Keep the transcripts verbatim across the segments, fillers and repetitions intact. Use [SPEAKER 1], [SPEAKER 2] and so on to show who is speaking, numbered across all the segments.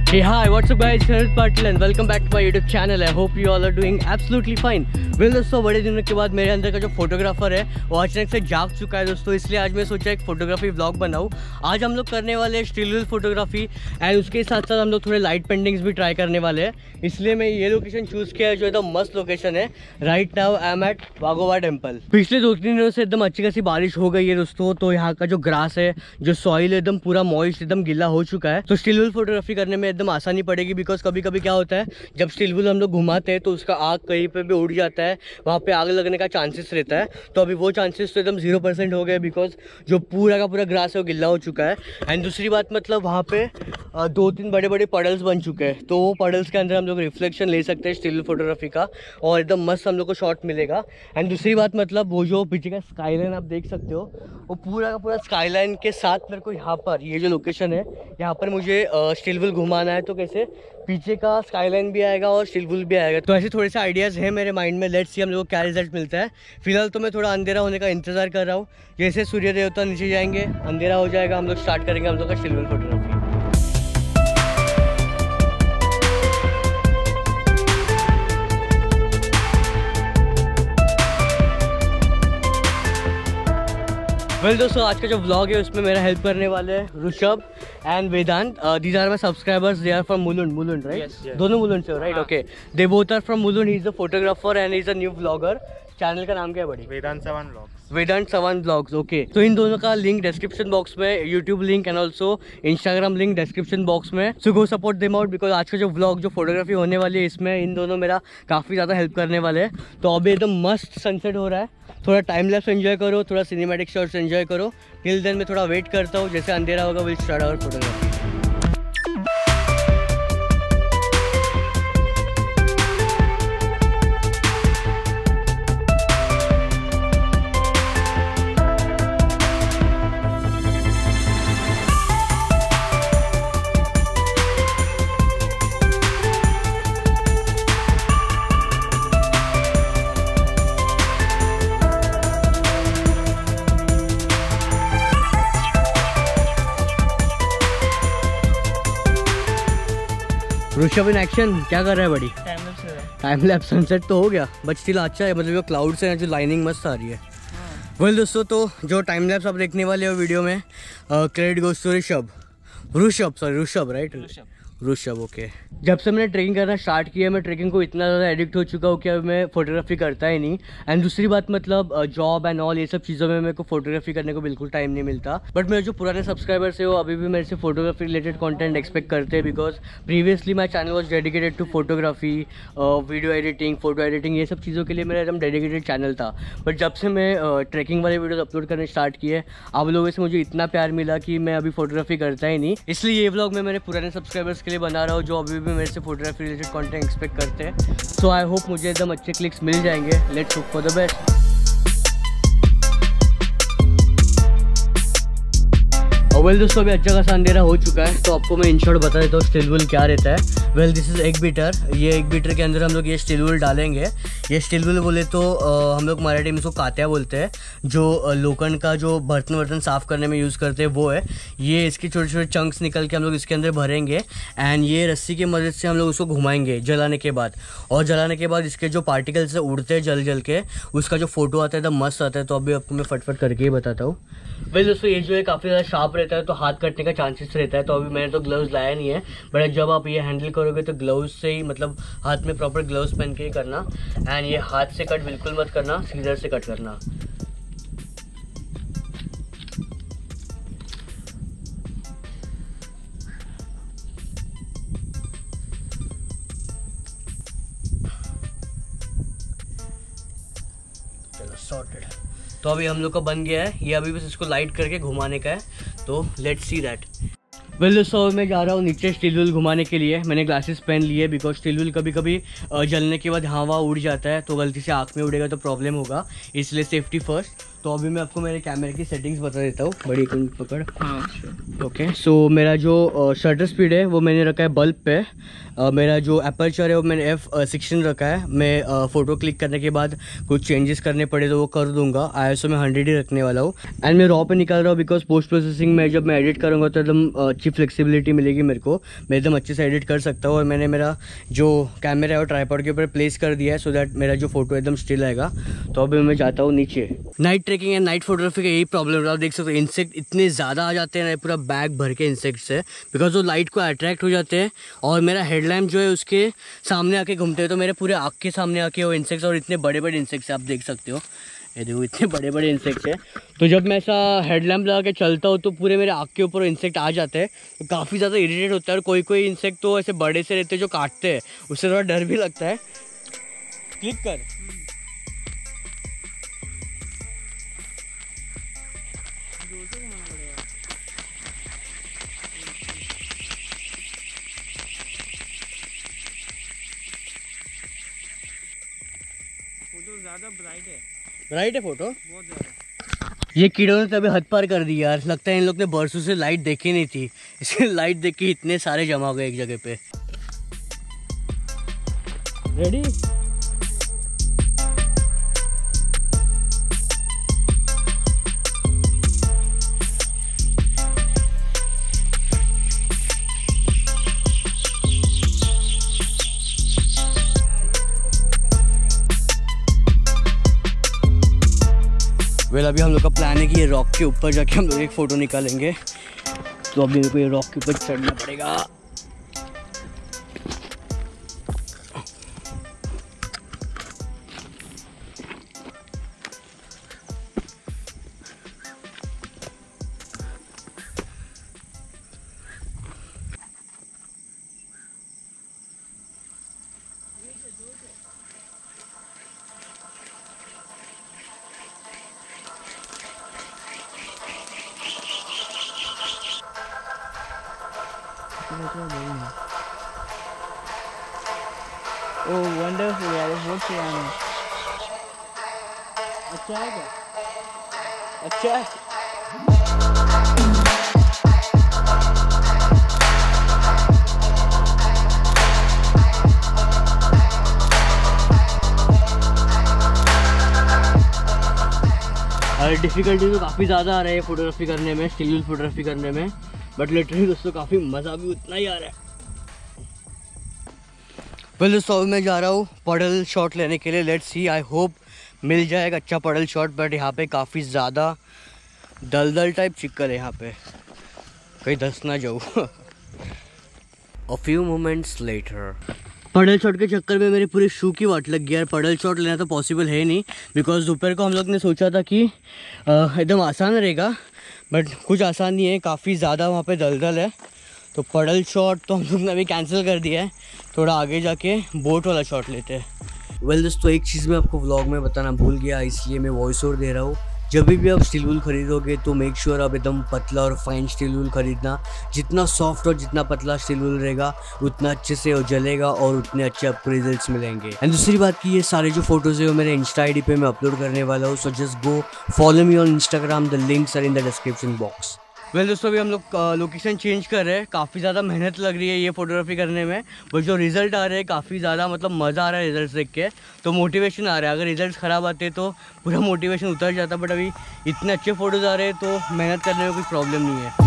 [SPEAKER 1] Hey hi, what's up guys, Harit Patil and welcome back to my YouTube channel. I hope you all are doing absolutely fine. Well दोस्तों, बड़े दिनों के बाद मेरे अंदर का जो फोटोग्राफर है वो अचानक से जाग चुका है दोस्तों, इसलिए आज मैं सोचा एक फोटोग्राफी व्लॉग बनाऊँ। आज हम लोग करने वाले हैं स्टिल विल फोटोग्राफी एंड उसके साथ साथ हम लोग थोड़े लाइट पेंटिंग्स भी ट्राई करने वाले हैं, इसलिए मैं ये लोकेशन चूज़ किया है जो एकदम मस्त लोकेशन है। Right now I am at Waghoba temple. पिछले दो तीन दिनों से एकदम अच्छी खासी बारिश हो गई है दोस्तों, तो यहाँ का जो ग्रास है, जो सॉइल एकदम पूरा मॉइस्ट एकदम गीला हो चुका है, तो स्टिल विल फोटोग्राफी करने में एकदम आसानी पड़ेगी। बिकॉज कभी कभी क्या होता है, जब स्टिल विल हम लोग घुमाते हैं तो उसका आग कहीं पे भी उड़ जाता है, वहाँ पे आग लगने का चांसेस रहता है। तो अभी वो चांसेस तो एकदम जीरो परसेंट हो गए, बिकॉज जो पूरा का पूरा ग्रास है वो गिल्ला हो चुका है। एंड दूसरी बात मतलब वहाँ पे दो तीन बड़े बड़े पडल्स बन चुके हैं, तो वो पडल्स के अंदर हम लोग रिफ्लेक्शन ले सकते हैं स्टिल विल फोटोग्राफी का, और एकदम मस्त हम लोग को शॉट मिलेगा। एंड दूसरी बात मतलब वो जो पीछे का स्काईलाइन आप देख सकते हो, वो पूरा का पूरा स्काईलाइन के साथ मेरे को यहाँ पर ये जो लोकेशन है यहाँ पर मुझे स्टिल विल घुमाना है, तो कैसे पीछे का स्काईलाइन भी आएगा और स्टिल विल भी आएगा। तो ऐसे थोड़े से आइडियाज़ हैं मेरे माइंड में, लेट्स सी हम लोग को क्या रिजल्ट मिलता है। फिलहाल तो मैं थोड़ा अंधेरा होने का इंतज़ार कर रहा हूँ, जैसे सूर्य देवता नीचे जाएंगे अंधेरा हो जाएगा, हम लोग स्टार्ट करेंगे हम लोग का still will photography. Well well, दोस्तों आज का जो व्लॉग है उसमें मेरा हेल्प करने वाले हैं Rishabh and Vedant. These are my subscribers, they are from Mulund Mulund right?
[SPEAKER 2] yes, yes.
[SPEAKER 1] दोनों मुलुंड से हो right? Okay, they both are from Mulund. He is a photographer and is a new vlogger. Channel का नाम क्या है buddy?
[SPEAKER 2] Vedant Chavan vlogs.
[SPEAKER 1] Vedant Chavan vlogs. Okay, तो इन दोनों का लिंक डिस्क्रिप्शन बॉक्स में, YouTube link and also Instagram link description box में। सो गो सपोर्ट देम आउट, बिकॉज आज का जो व्लॉग जो फोटोग्राफी होने वाली है इसमें इन दोनों मेरा काफ़ी ज़्यादा हेल्प करने वाले हैं। तो अभी एकदम मस्त सनसेट हो रहा है, थोड़ा टाइम लैप्स एंजॉय करो, थोड़ा सिनेमैटिक शॉट्स एंजॉय करो। टिल देन मैं थोड़ा वेट करता हूँ, जैसे अंधेरा होगा will start our photography. Rishabh in action क्या कर रहा है बड़ी?
[SPEAKER 2] टाइम लैप्स है।
[SPEAKER 1] टाइम लैप्स सनसेट तो हो गया बट स्टिल अच्छा है, मतलब जो क्लाउड्स हैं जो लाइनिंग मस्त आ रही है। वेल well, दोस्तों, तो जो टाइम लैप्स आप देखने वाले हो वीडियो में, credit goes to Rishabh Rishabh sorry Rishabh right Rishabh okay. जब से मैंने ट्रेकिंग करना स्टार्ट किया, मैं ट्रेकिंग को इतना ज़्यादा एडिक्ट हो चुका हूँ कि अब मैं फोटोग्राफी करता ही नहीं। एंड दूसरी बात मतलब जॉब एंड ऑल ये सब चीज़ों में मेरे को फोटोग्राफी करने को बिल्कुल टाइम नहीं मिलता। बट मेरे जो पुराने सब्सक्राइबर्स है वो अभी भी मेरे से फोटोग्राफी रिलेटेड कंटेंट एक्सपेक्ट करते हैं, because previously my channel was dedicated to photography, video editing, photo editing, ये सब चीज़ों के लिए मेरा एकदम डेडिकेटेड चैनल था। बट जब से मैं ट्रेकिंग वाले वीडियोज अपलोड करने स्टार्ट किए, आप लोगों से मुझे इतना प्यार मिला कि मैं अभी फोटोग्राफी करता ही नहीं। इसलिए ये व्लॉग मैं मेरे पुराने सब्सक्राइबर्स के लिए बना रहा हूँ जो अभी भी मेरे से फोटोग्राफी रिलेटेड कंटेंट एक्सपेक्ट करते हैं। सो आई होप मुझे एकदम अच्छे क्लिक्स मिल जाएंगे। Let's hope for the best. Well दोस्तों, अभी अच्छा खासा अंधेरा हो चुका है, तो आपको मैं इन शॉर्ट बता देता हूँ स्टिल विल क्या रहता है। Well this is egg beater. ये एग बीटर के अंदर हम लोग ये स्टिल विल डालेंगे। ये स्टिल विल बोले तो आ, हम लोग मराठी में इसको कात्या बोलते हैं, जो लोखंड का जो बर्तन वर्तन साफ़ करने में यूज़ करते हैं वो है। ये इसके छोटे छोटे चंक्स निकल के हम लोग इसके अंदर भरेंगे एंड ये रस्सी की मदद से हम लोग उसको घुमाएंगे जलाने के बाद, और जलाने के बाद इसके जो पार्टिकल्स उड़ते हैं जल जल के, उसका जो फोटो आता है एकदम मस्त आता है। तो अभी आपको मैं फटफट करके ही बताता हूँ। वेल दोस्तों, ये जो है काफ़ी ज़्यादा शार्प रहता है, तो हाथ कटने का चांसेस रहता है। तो अभी मैंने तो ग्लव्स लाया नहीं है, बट जब आप ये हैंडल करोगे तो ग्लव्स से ही, मतलब हाथ में प्रॉपर ग्लव्स पहन के ही करना। एंड ये हाथ से कट बिल्कुल मत करना, सीजर से कट करना। चलो सॉर्टेड। तो अभी हम लोग का बन गया है ये, अभी बस इसको लाइट करके घुमाने का है, तो लेट्स सी दैट। वेल दोस्तों, मैं जा रहा हूँ नीचे स्टिल विल घुमाने के लिए। मैंने ग्लासेस पहन लिए, बिकॉज स्टिल विल कभी कभी जलने के बाद हवा उड़ जाता है, तो गलती से आँख में उड़ेगा तो प्रॉब्लम होगा, इसलिए सेफ्टी फर्स्ट। तो अभी मैं आपको मेरे कैमरे की सेटिंग्स बता देता हूँ। बड़ी कौन पकड़।
[SPEAKER 2] हाँ
[SPEAKER 1] ओके, सो मेरा जो शटर स्पीड है वो मैंने रखा है बल्ब पे। uh, मेरा जो अपर्चर है वो मैंने एफ सिक्सटीन रखा है। मैं फ़ोटो क्लिक करने के बाद कुछ चेंजेस करने पड़े तो वो कर दूंगा। आई एस ओ में हंड्रेड ही रखने वाला हूँ। एंड मैं रॉ पे निकाल रहा हूँ बिकॉज पोस्ट प्रोसेसिंग में जब मैं एडिट करूँगा तो एकदम अच्छी फ्लेक्सिबिलिटी मिलेगी मेरे को। मैं एकदम अच्छे से एडिट कर सकता हूँ। और मैंने मेरा जो कैमरा है वो ट्राइपॉड के ऊपर प्लेस कर दिया है सो दैट मेरा जो फोटो एकदम स्टिल आएगा। तो अभी मैं जाता हूँ नीचे। Night trekking and night photography का यही प्रॉब्लम है। आप देख सकते हो इंसेक्ट इतने ज़्यादा आ जाते हैं ना, पूरा बैग भर के इंसेक्ट से, बिकॉज वो लाइट को अट्रैक्ट हो जाते हैं। और मेरा हेडलैम्प जो है उसके सामने आके घूमते हैं तो मेरे पूरे आँख के सामने आके वो इंसेक्ट्स, और इतने बड़े बड़े इंसेक्ट्स आप देख सकते हो। ये देखो इतने बड़े बड़े इंसेक्ट्स हैं। तो जब मैं ऐसा हेडलैम्प लगा के चलता हूँ तो पूरे मेरे आँख के ऊपर इंसेक्ट आ जाते हैं तो काफ़ी ज़्यादा इरिटेट होता है। और कोई कोई इंसेक्ट तो ऐसे बड़े से रहते हैं जो काटते हैं, उससे थोड़ा डर भी लगता है। क्लिक कर।
[SPEAKER 2] फोटो ज़्यादा ब्राइट है।
[SPEAKER 1] ब्राइट है फोटो
[SPEAKER 2] बहुत ज़्यादा।
[SPEAKER 1] ये कीड़ों ने तो अभी हद पार कर दी यार। लगता है इन लोग ने बरसों से लाइट देखी नहीं थी, इसलिए लाइट देख के इतने सारे जमा हो गए एक जगह पे। रेडी? वेल अभी हम लोग का प्लान है कि ये रॉक के ऊपर जाके हम लोग एक फ़ोटो निकालेंगे। तो अभी मेरे को ये रॉक के ऊपर चढ़ना पड़ेगा।
[SPEAKER 2] ओह वंडरफुल यार, बहुत पुराना है। अच्छा है क्या?
[SPEAKER 1] अच्छा है। डिफ़िकल्टी तो काफ़ी ज़्यादा आ रहा है फोटोग्राफी करने में, स्टिल फोटोग्राफी करने में, बट लिटरली दोस्तों काफ़ी मज़ा भी उतना ही आ रहा है। वेल दोस्तों मैं जा रहा हूँ पडल शॉट लेने के लिए। लेट्स सी, आई होप मिल जाएगा अच्छा पडल शॉट। बट यहाँ पे काफ़ी ज़्यादा दलदल टाइप चिक्कल है यहाँ पे, कहीं धंस ना जाऊँ। A few moments later. Puddle shot के चक्कर में मेरे पूरे शू की वाट लग गई यार। पडल शॉट लेना तो पॉसिबल है नहीं, बिकॉज दोपहर को हम लोग ने सोचा था कि एकदम आसान रहेगा, बट कुछ आसान नहीं है। काफ़ी ज़्यादा वहाँ पे दलदल है। तो पडल शॉट तो हम लोग ने अभी कैंसिल कर दिया है। थोड़ा आगे जाके बोट वाला शॉट लेते हैं। वेल दोस्तों एक चीज़ मैं आपको व्लॉग में बताना भूल गया, इसलिए मैं वॉइस ओवर दे रहा हूँ। जब भी आप स्टील वूल खरीदोगे तो मेक श्योर आप एकदम पतला और फाइन स्टील वूल खरीदना। जितना सॉफ्ट और जितना पतला स्टील वूल रहेगा उतना अच्छे से वो जलेगा और उतने अच्छे आपको रिजल्ट्स मिलेंगे। एंड दूसरी बात की ये सारे जो फोटोज़ है वो मेरे इंस्टा आई डी पे मैं अपलोड करने वाला हूँ। So just go follow me on Instagram, the links are in the description box. Well well, दोस्तों अभी हम लोग लोकेशन चेंज कर रहे हैं। काफ़ी ज़्यादा मेहनत लग रही है ये फोटोग्राफी करने में, बट जो रिज़ल्ट आ रहे हैं काफ़ी ज़्यादा मतलब मज़ा आ रहा है रिजल्ट देख के। तो मोटिवेशन आ रहा है। अगर रिजल्ट ख़राब आते तो पूरा मोटिवेशन उतर जाता, बट अभी इतने अच्छे फ़ोटोज़ आ रहे हैं तो मेहनत करने में कोई प्रॉब्लम नहीं है।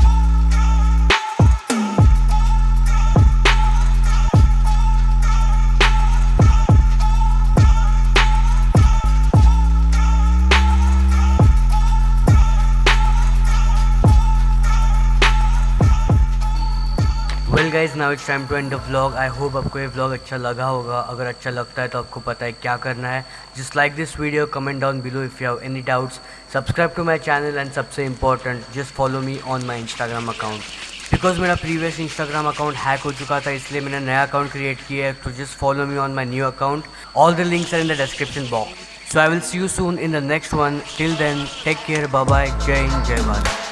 [SPEAKER 1] Well guys now it's time to end the vlog. I hope आपको ये व्लॉग अच्छा लगा होगा। अगर अच्छा लगता है तो आपको पता है क्या करना है। Just like this video, comment down below if you have any doubts, subscribe to my channel and सबसे important just follow me on my Instagram account. Because मेरा प्रीवियस इंस्टाग्राम अकाउंट हैक हो चुका था, इसलिए मैंने नया अकाउंट क्रिएट किया है। तो just follow me on my new account. All the links are in the description box. So I will see you soon in the next one. Till then take care, bye bye, जय हिंद, जय भारत।